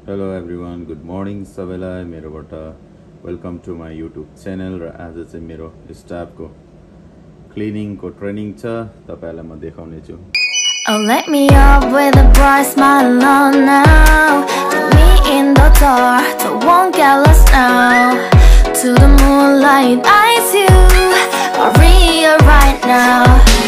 Hello everyone, good morning सबैलाई मेरोबाट welcome to my YouTube channel र आज चाहिँ मेरो स्टाफको क्लिनिङको ट्रेनिङ छ तपाईहरुलाई म देखाउने छु Oh, let me up with a bright smile on now. Put me in the dark, so won't get lost now. To the moonlight, eyes you, Maria right now.